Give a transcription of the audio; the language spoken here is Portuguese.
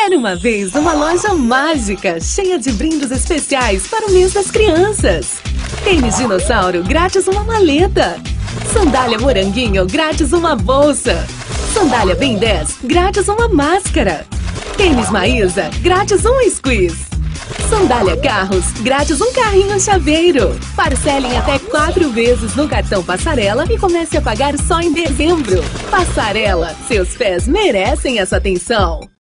Era uma vez uma loja mágica, cheia de brindes especiais para o mês das crianças. Tênis dinossauro, grátis uma maleta. Sandália moranguinho, grátis uma bolsa. Sandália Ben 10, grátis uma máscara. Tênis Maísa, grátis um squeeze. Sandália Carros, grátis um carrinho chaveiro. Parcele em até 4 vezes no cartão Passarela e comece a pagar só em dezembro. Passarela, seus pés merecem essa atenção.